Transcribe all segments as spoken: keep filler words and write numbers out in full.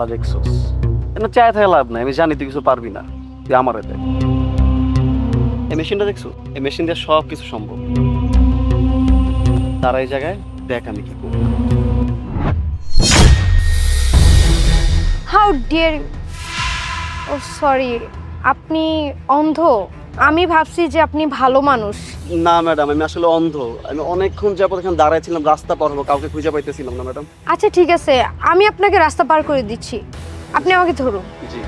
দেখছস না চায় থাকে লাভ নাই, আমি জানি তুই কিছু পারবি না, তুই আমারে দেখ। এই মেশিনটা দেখছো, এই মেশিন দিয়ে সব কিছু সম্ভব। তারা এই জায়গায় দেখ আমি কি করব। How dare you. ও সরি, আপনি অন্ধ? আমি ভাবছি যে আপনি ভালো মানুষ। না ম্যাডাম, আমি আসলে অন্ধ। আমি অনেকক্ষণ যাবত এখানে দাঁড়াইছিলাম, রাস্তা পার হবো, কাউকে খুঁজে পাইতেছিলাম না ম্যাডাম। আচ্ছা ঠিক আছে, আমি আপনাকে রাস্তা পার করে দিচ্ছি, আপনি আমাকে ধরুন। জি।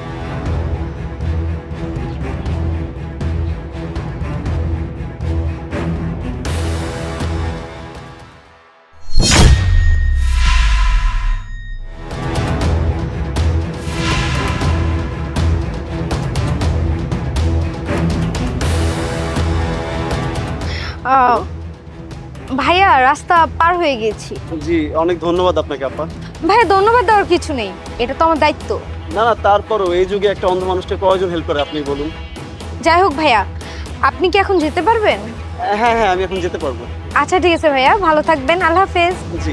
ভাইয়া রাস্তা পার হয়ে গেছি। জি, অনেক ধন্যবাদ আপনাকে আপা। ভাইয়া ধন্যবাদ দেওয়ার কিছু নেই, এটা তো আমার দায়িত্ব। না না, তারপরও এই যুগে একটা অন্ধ মানুষকে কয়জন হেল্প করে আপনি বলুন। যাই হোক ভাইয়া, আপনি কি এখন যেতে পারবেন? হ্যাঁ হ্যাঁ, আমি এখন যেতে পারবো। আচ্ছা ঠিক আছে ভাইয়া, ভালো থাকবেন, আল্লাহ হাফেজ। জি।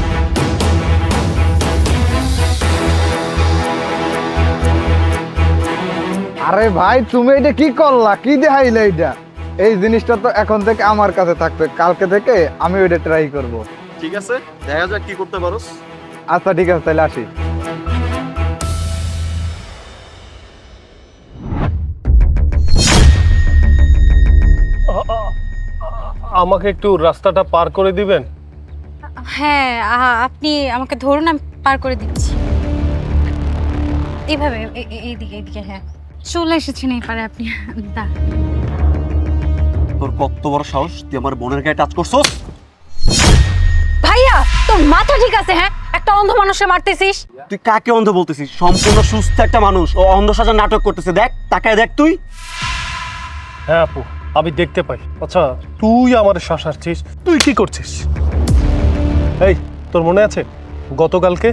আরে ভাই, তুমি এটা কি করলা? কি দেখাইলে এটা? এই জিনিসটা তো এখন থেকে আমার কাছে থাকবে, কালকে থেকে আমি ওইটা ট্রাই করব। ঠিক আছে, দেখা যাক কি করতে পারোস। আচ্ছা ঠিক আছে, তাহলে আসি। আমাকে একটু রাস্তাটা পার করে দিবেন? হ্যাঁ, আপনি আমাকে ধরুন, আমি পার করে দিচ্ছি। এইভাবে এইদিকে এইদিকে। হ্যাঁ, চলে এসেছেন এই পারে আপনি। তোর কত বড় সাহস, তুই আমার বোনের গায়ে টাচ করছস? ভাইয়া, তোর মাথা ঠিক আছে? হ্যাঁ, একটা অন্ধ মানুষকে মারতেছিস। তুই কাকে অন্ধ বলতেছিস? সম্পূর্ণ সুস্থ একটা মানুষ, ও অন্ধ সাজা নাটক করতেছে। দেখ, তাকায় দেখ তুই। হ্যাঁ আপু, আমি দেখতে পাই। আচ্ছা, তুই আমার শাসাচ্ছিস, তুই কি করছিস? এই, তোর মনে আছে গতকালকে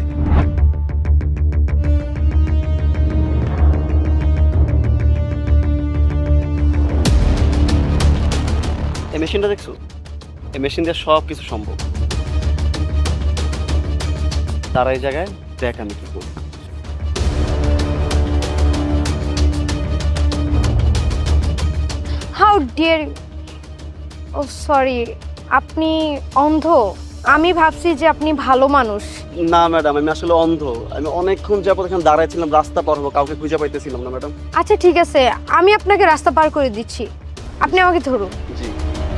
এই মেশিনটা দেখছো, এই মেশিন দিয়ে সব কিছু সম্ভব। তারা এই জায়গায় দেখ আমি কি করব। How dare you. ও সরি, আপনি অন্ধ? আমি ভাবছি যে আপনি ভালো মানুষ। না ম্যাডাম, আমি আসলে অন্ধ। আমি অনেকক্ষণ যাবত এখানে দাঁড়াইছিলাম, রাস্তা পার হবো, কাউকে খুঁজে পাইতেছিলাম না ম্যাডাম। আচ্ছা ঠিক আছে, আমি আপনাকে রাস্তা পার করে দিচ্ছি, আপনি আমাকে ধরুন। জি।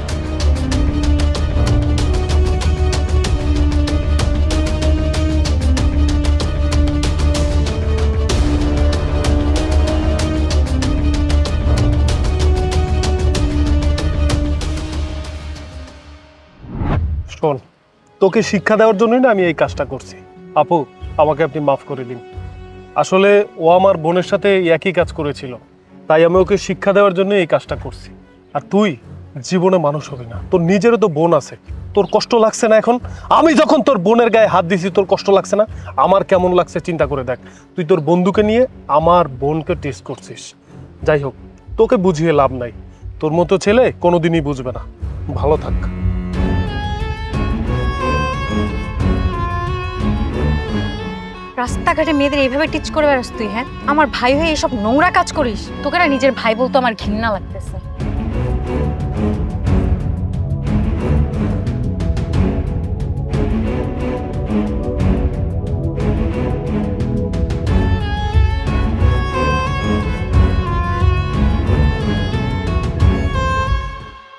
শোন, তোকে শিক্ষা দেওয়ার জন্যই না আমি এই কাজটা করছি। আপু, আমাকে আপনি মাফ করে দিন। আসলে ও আমার বোনের সাথে একই কাজ করেছিল, তাই আমি ওকে শিক্ষা দেওয়ার জন্য এই কাজটা করছি। আর তুই জীবনে মানুষ হবে না, তোর নিজেরও তো বোন আছে। তোর কষ্ট লাগছে না এখন? আমি যখন তোর বোনের গায়ে হাত দিছি, তোর কষ্ট লাগছে না? আমার কেমন লাগছে চিন্তা করে দেখ। তুই তোর বন্ধুকে নিয়ে আমার বোনকে টেস্ট করছিস। যাই হোক, তোকে বুঝিয়ে লাভ নাই, তোর মতো ছেলে কোনোদিনই বুঝবে না। ভালো থাক। রাস্তাঘাটে মেয়েদের এইভাবে টিচ করে বেড়াস তুই? হ্যাঁ, আমার ভাই হয়ে এইসব নোংরা কাজ করিস? তোকে না নিজের ভাই বলতো আমার ঘৃণা লাগতেছে।